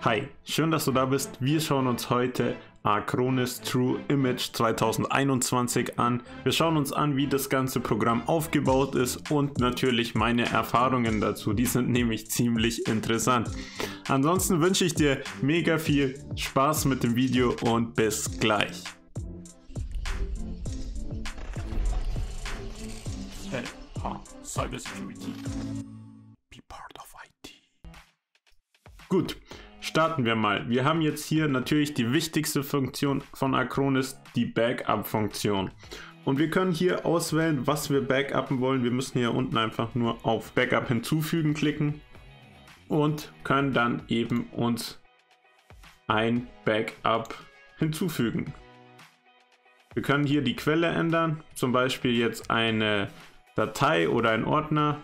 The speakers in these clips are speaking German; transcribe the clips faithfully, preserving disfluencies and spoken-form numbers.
Hi, schön, dass du da bist. Wir schauen uns heute Acronis True Image zweitausendeinundzwanzig an. Wir schauen uns an, wie das ganze Programm aufgebaut ist und natürlich meine Erfahrungen dazu. Die sind nämlich ziemlich interessant. Ansonsten wünsche ich dir mega viel Spaß mit dem Video und bis gleich. L H Cybersecurity. Be part of I T. Gut. Starten wir mal. Wir haben jetzt hier natürlich die wichtigste Funktion von Acronis, die Backup-Funktion. Und wir können hier auswählen, was wir backuppen wollen. Wir müssen hier unten einfach nur auf Backup hinzufügen klicken und können dann eben uns ein Backup hinzufügen. Wir können hier die Quelle ändern, zum Beispiel jetzt eine Datei oder ein Ordner.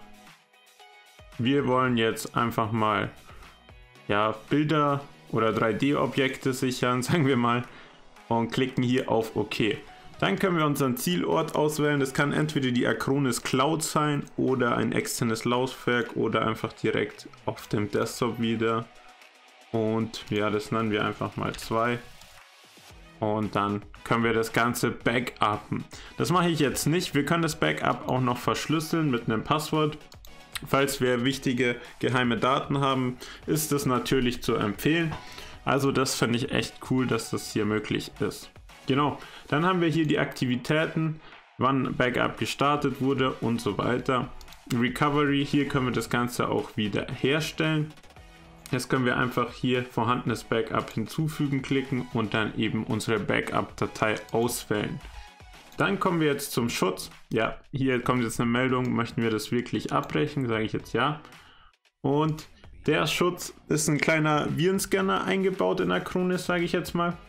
Wir wollen jetzt einfach mal ja, Bilder oder drei D Objekte sichern, sagen wir mal, und klicken hier auf OK. Dann können wir unseren Zielort auswählen. Das kann entweder die Acronis Cloud sein oder ein externes Laufwerk oder einfach direkt auf dem Desktop wieder. Und ja, das nennen wir einfach mal zwei. Und dann können wir das Ganze backuppen. Das mache ich jetzt nicht. Wir können das Backup auch noch verschlüsseln mit einem Passwort. Falls wir wichtige geheime Daten haben, ist es natürlich zu empfehlen. Also das finde ich echt cool, dass das hier möglich ist. Genau, dann haben wir hier die Aktivitäten, wann Backup gestartet wurde und so weiter. Recovery, hier können wir das Ganze auch wieder herstellen. Jetzt können wir einfach hier vorhandenes Backup hinzufügen klicken und dann eben unsere Backup-Datei auswählen. Dann kommen wir jetzt zum Schutz. Ja, hier kommt jetzt eine Meldung, möchten wir das wirklich abbrechen? Sage ich jetzt ja. Und der Schutz ist ein kleiner Virenscanner eingebaut in Acronis, sage ich jetzt mal.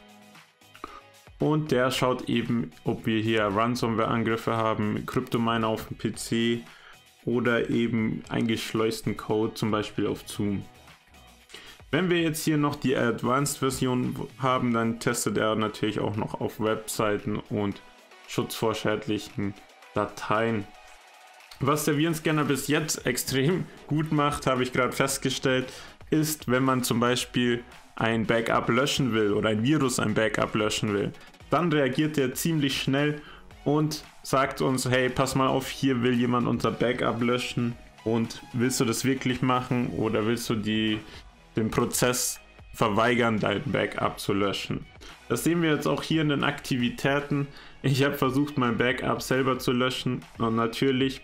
Und der schaut eben, ob wir hier Ransomware-Angriffe haben, Kryptominer auf dem P C oder eben eingeschleusten Code, zum Beispiel auf Zoom. Wenn wir jetzt hier noch die Advanced-Version haben, dann testet er natürlich auch noch auf Webseiten und Schutz vor schädlichen Dateien. Was der Virenscanner bis jetzt extrem gut macht, habe ich gerade festgestellt, ist, wenn man zum Beispiel ein Backup löschen will oder ein Virus ein Backup löschen will, dann reagiert er ziemlich schnell und sagt uns, hey, pass mal auf, hier will jemand unser Backup löschen und willst du das wirklich machen oder willst du die, den Prozess verweigern, dein Backup zu löschen. Das sehen wir jetzt auch hier in den Aktivitäten. Ich habe versucht, mein Backup selber zu löschen und natürlich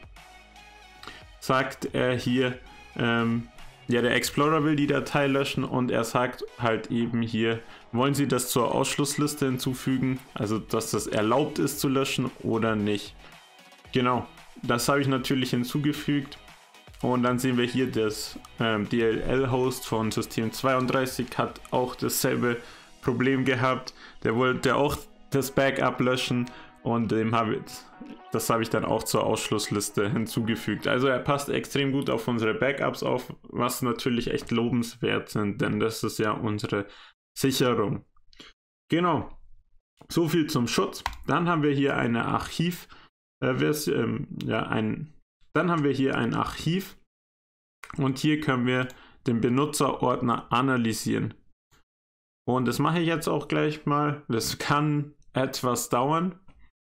sagt er hier, ähm, ja, der Explorer will die Datei löschen und er sagt halt eben hier, wollen Sie das zur Ausschlussliste hinzufügen, also dass das erlaubt ist zu löschen oder nicht. Genau, das habe ich natürlich hinzugefügt. Und dann sehen wir hier, das ähm, D L L-Host von System zweiunddreißig hat auch dasselbe Problem gehabt. Der wollte auch das Backup löschen und dem habe ich, das habe ich dann auch zur Ausschlussliste hinzugefügt. Also er passt extrem gut auf unsere Backups auf, was natürlich echt lobenswert sind, denn das ist ja unsere Sicherung. Genau, so viel zum Schutz. Dann haben wir hier eine Archiv, äh, ähm, ja, ein Dann haben wir hier ein Archiv und hier können wir den Benutzerordner analysieren. Und das mache ich jetzt auch gleich mal. Das kann etwas dauern.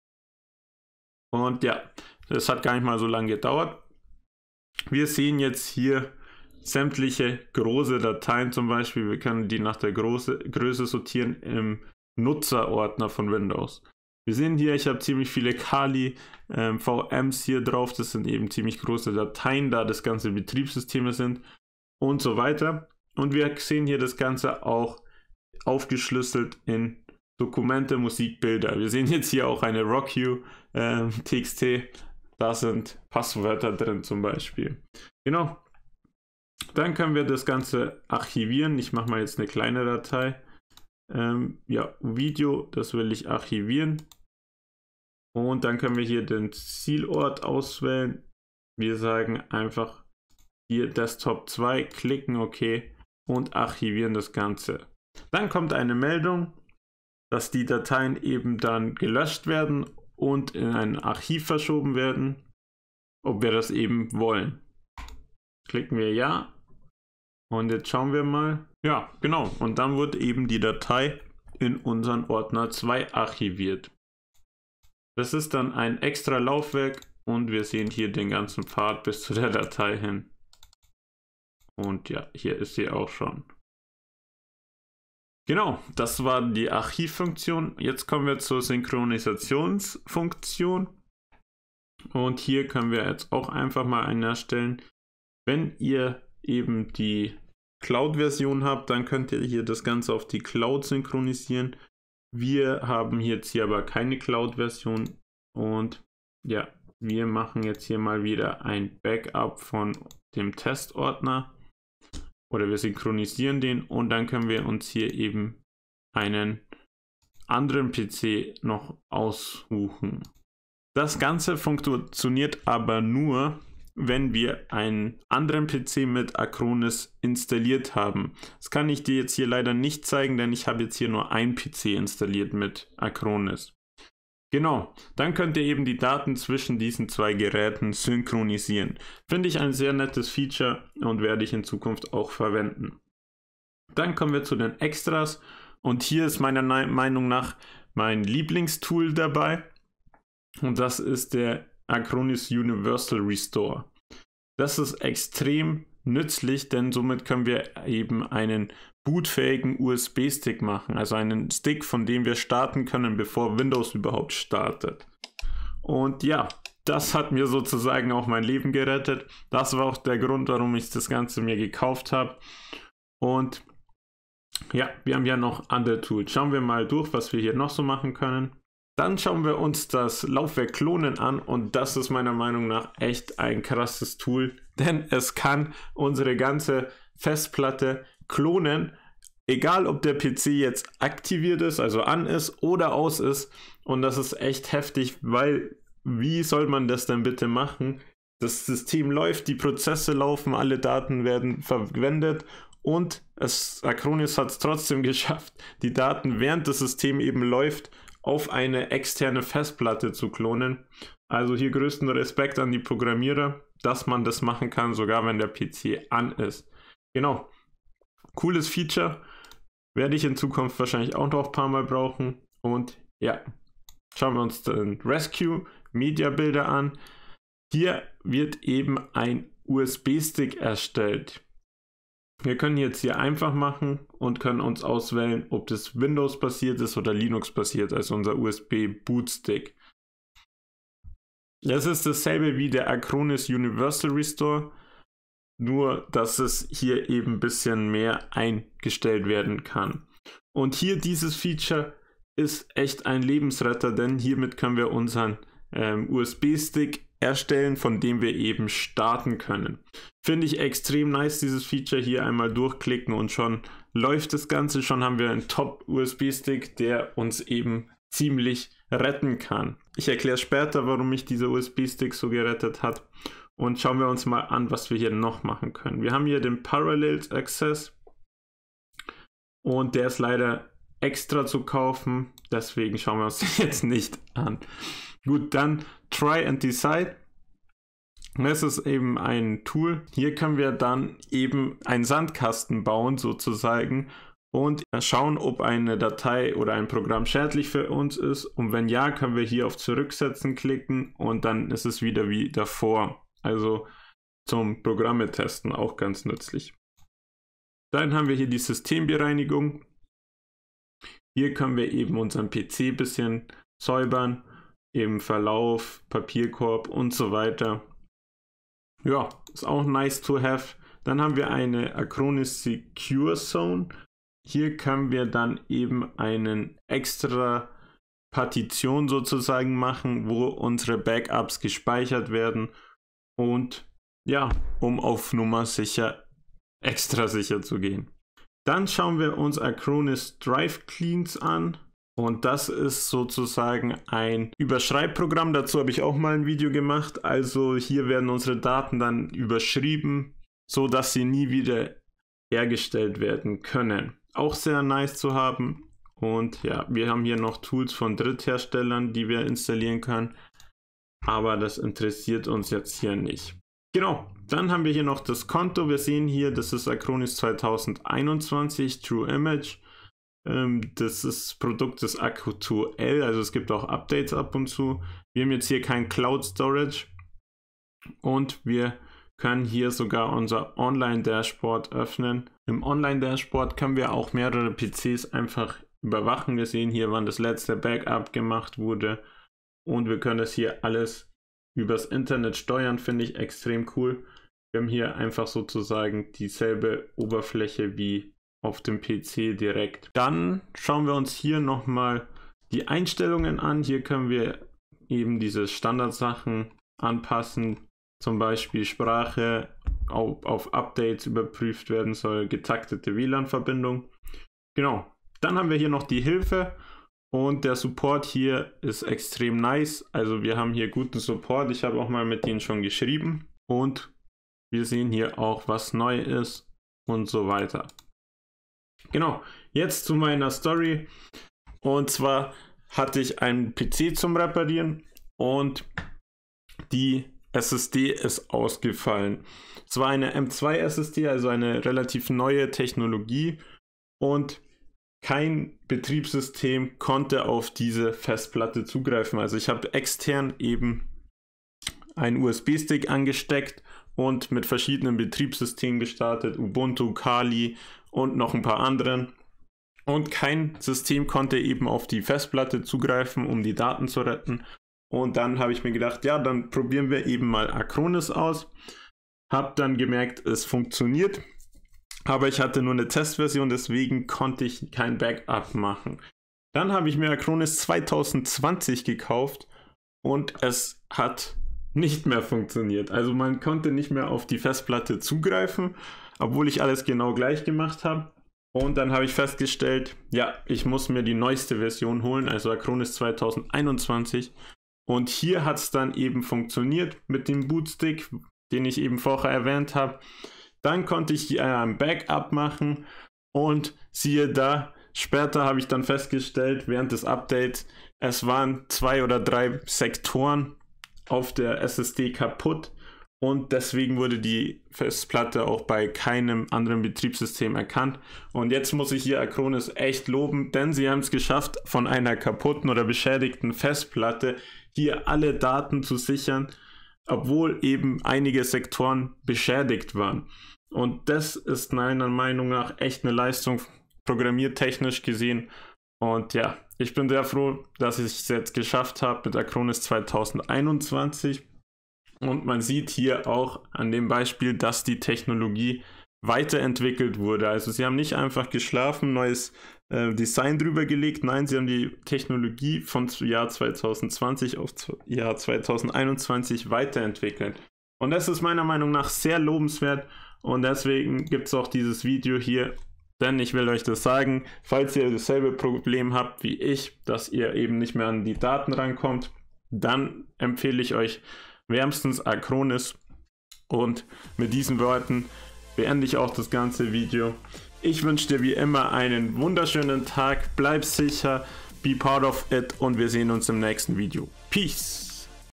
Und ja, das hat gar nicht mal so lange gedauert. Wir sehen jetzt hier sämtliche große Dateien zum Beispiel. Wir können die nach der Größe, Größe sortieren im Nutzerordner von Windows. Wir sehen hier, ich habe ziemlich viele Kali ähm, V Ms hier drauf. Das sind eben ziemlich große Dateien, da das ganze Betriebssysteme sind und so weiter. Und wir sehen hier das Ganze auch aufgeschlüsselt in Dokumente, Musik, Bilder. Wir sehen jetzt hier auch eine Rockyou äh, T X T. Da sind Passwörter drin zum Beispiel. Genau. Dann können wir das Ganze archivieren. Ich mache mal jetzt eine kleine Datei. Ähm, ja, Video, das will ich archivieren. Und dann können wir hier den Zielort auswählen. Wir sagen einfach hier Desktop zwei, klicken OK und archivieren das Ganze. Dann kommt eine Meldung, dass die Dateien eben dann gelöscht werden und in ein Archiv verschoben werden, ob wir das eben wollen. Klicken wir Ja Und jetzt schauen wir mal. Ja, genau. Und dann wird eben die Datei in unseren Ordner zwei archiviert. Das ist dann ein extra Laufwerk und wir sehen hier den ganzen Pfad bis zu der Datei hin. Und ja, hier ist sie auch schon. Genau, das war die Archivfunktion. Jetzt kommen wir zur Synchronisationsfunktion. Und hier können wir jetzt auch einfach mal einen erstellen. Wenn ihr eben die Cloud-Version habt, dann könnt ihr hier das Ganze auf die Cloud synchronisieren. Wir haben jetzt hier aber keine Cloud-Version und ja, wir machen jetzt hier mal wieder ein Backup von dem Testordner oder wir synchronisieren den und dann können wir uns hier eben einen anderen P C noch aussuchen. Das Ganze funktioniert aber nur, wenn wir einen anderen P C mit Acronis installiert haben. Das kann ich dir jetzt hier leider nicht zeigen, denn ich habe jetzt hier nur ein P C installiert mit Acronis. Genau, dann könnt ihr eben die Daten zwischen diesen zwei Geräten synchronisieren. Finde ich ein sehr nettes Feature und werde ich in Zukunft auch verwenden. Dann kommen wir zu den Extras und hier ist meiner Meinung nach mein Lieblingstool dabei und das ist der Acronis Universal Restore. Das ist extrem nützlich, denn somit können wir eben einen bootfähigen U S B-Stick machen, also einen Stick, von dem wir starten können, bevor Windows überhaupt startet. Und ja, das hat mir sozusagen auch mein Leben gerettet. Das war auch der Grund, warum ich das Ganze mir gekauft habe. Und ja, wir haben ja noch andere Tools. Schauen wir mal durch, was wir hier noch so machen können. Dann schauen wir uns das Laufwerk Klonen an und das ist meiner Meinung nach echt ein krasses Tool, denn es kann unsere ganze Festplatte klonen, egal ob der P C jetzt aktiviert ist, also an ist oder aus ist und das ist echt heftig, weil wie soll man das denn bitte machen? Das System läuft, die Prozesse laufen, alle Daten werden verwendet und es, Acronis hat es trotzdem geschafft, die Daten während das System eben läuft, auf eine externe Festplatte zu klonen. Also hier größten Respekt an die Programmierer, dass man das machen kann, sogar wenn der P C an ist. Genau, cooles Feature, werde ich in Zukunft wahrscheinlich auch noch ein paar Mal brauchen. Und ja, schauen wir uns den Rescue Media Builder an. Hier wird eben ein U S B-Stick erstellt. Wir können jetzt hier einfach machen und können uns auswählen, ob das Windows basiert ist oder Linux basiert, also unser U S B-Bootstick. Das ist dasselbe wie der Acronis Universal Restore, nur dass es hier eben ein bisschen mehr eingestellt werden kann. Und hier dieses Feature ist echt ein Lebensretter, denn hiermit können wir unseren ähm, U S B-Stick erstellen, von dem wir eben starten können. Finde ich extrem nice, dieses Feature. Hier einmal durchklicken und schon läuft das Ganze. Schon haben wir einen Top-U S B-Stick, der uns eben ziemlich retten kann. Ich erkläre später, warum mich dieser U S B-Stick so gerettet hat. Und schauen wir uns mal an, was wir hier noch machen können. Wir haben hier den Parallels Access und der ist leider extra zu kaufen. Deswegen schauen wir uns den jetzt nicht an. Gut, dann Try and Decide. Das ist eben ein Tool. Hier können wir dann eben einen Sandkasten bauen sozusagen und schauen, ob eine Datei oder ein Programm schädlich für uns ist. Und wenn ja, können wir hier auf Zurücksetzen klicken und dann ist es wieder wie davor. Also zum Programme testen auch ganz nützlich. Dann haben wir hier die Systembereinigung. Hier können wir eben unseren P C ein bisschen säubern. Eben Verlauf, Papierkorb und so weiter. Ja, ist auch nice to have. Dann haben wir eine Acronis Secure Zone. Hier können wir dann eben einen extra Partition sozusagen machen, wo unsere Backups gespeichert werden. Und ja, um auf Nummer sicher, extra sicher zu gehen. Dann schauen wir uns Acronis Drive Cleans an. Und das ist sozusagen ein Überschreibprogramm. Dazu habe ich auch mal ein Video gemacht. Also hier werden unsere Daten dann überschrieben, so dass sie nie wieder hergestellt werden können. Auch sehr nice zu haben. Und ja, wir haben hier noch Tools von Drittherstellern, die wir installieren können. Aber das interessiert uns jetzt hier nicht. Genau, Dann haben wir hier noch das Konto. Wir sehen hier, das ist Acronis zwanzig einundzwanzig True Image. Ähm, das ist das Produkt des aktuell, also es gibt auch Updates ab und zu. Wir haben jetzt hier kein Cloud Storage und wir können hier sogar unser Online-Dashboard öffnen. Im Online-Dashboard können wir auch mehrere P Cs einfach überwachen. Wir sehen hier, wann das letzte Backup gemacht wurde und wir können das hier alles übers Internet steuern, finde ich extrem cool. Wir haben hier einfach sozusagen dieselbe Oberfläche wie auf dem P C direkt. Dann schauen wir uns hier nochmal die Einstellungen an. Hier können wir eben diese Standardsachen anpassen. Zum Beispiel Sprache, auf, auf Updates überprüft werden soll, getaktete W L A N-Verbindung. Genau. Dann haben wir hier noch die Hilfe und der Support hier ist extrem nice. Also wir haben hier guten Support. Ich habe auch mal mit denen schon geschrieben und wir sehen hier auch, was neu ist und so weiter. Genau, jetzt zu meiner Story. Und zwar hatte ich einen P C zum Reparieren und die S S D ist ausgefallen. Es war eine M zwei S S D, also eine relativ neue Technologie und kein Betriebssystem konnte auf diese Festplatte zugreifen. Also ich habe extern eben einen U S B-Stick angesteckt und mit verschiedenen Betriebssystemen gestartet, Ubuntu, Kali und noch ein paar anderen. Und kein System konnte eben auf die Festplatte zugreifen, um die Daten zu retten. Und dann habe ich mir gedacht, ja, dann probieren wir eben mal Acronis aus. Habe dann gemerkt, es funktioniert. Aber ich hatte nur eine Testversion, deswegen konnte ich kein Backup machen. Dann habe ich mir Acronis zwanzig zwanzig gekauft und es hat nicht mehr funktioniert. Also man konnte nicht mehr auf die Festplatte zugreifen, obwohl ich alles genau gleich gemacht habe. Und dann habe ich festgestellt, ja, ich muss mir die neueste Version holen, also Acronis zwanzig einundzwanzig. Und hier hat es dann eben funktioniert mit dem Bootstick, den ich eben vorher erwähnt habe. Dann konnte ich hier ein Backup machen und siehe da, später habe ich dann festgestellt, während des Updates, es waren zwei oder drei Sektoren auf der S S D kaputt und deswegen wurde die Festplatte auch bei keinem anderen Betriebssystem erkannt. Und jetzt muss ich hier Acronis echt loben, denn sie haben es geschafft, von einer kaputten oder beschädigten Festplatte hier alle Daten zu sichern, obwohl eben einige Sektoren beschädigt waren. Und das ist meiner Meinung nach echt eine Leistung, programmiertechnisch gesehen. Und ja, ich bin sehr froh, dass ich es jetzt geschafft habe mit Acronis zwanzig einundzwanzig. Und man sieht hier auch an dem Beispiel, dass die Technologie weiterentwickelt wurde. Also sie haben nicht einfach geschlafen, neues äh, Design drüber gelegt. Nein, sie haben die Technologie von Jahr zwanzig zwanzig auf Jahr zwanzig einundzwanzig weiterentwickelt. Und das ist meiner Meinung nach sehr lobenswert. Und deswegen gibt es auch dieses Video hier. Denn ich will euch das sagen, falls ihr dasselbe Problem habt wie ich, dass ihr eben nicht mehr an die Daten rankommt, dann empfehle ich euch wärmstens Acronis. Und mit diesen Worten beende ich auch das ganze Video. Ich wünsche dir wie immer einen wunderschönen Tag, bleib sicher, be part of it und wir sehen uns im nächsten Video. Peace!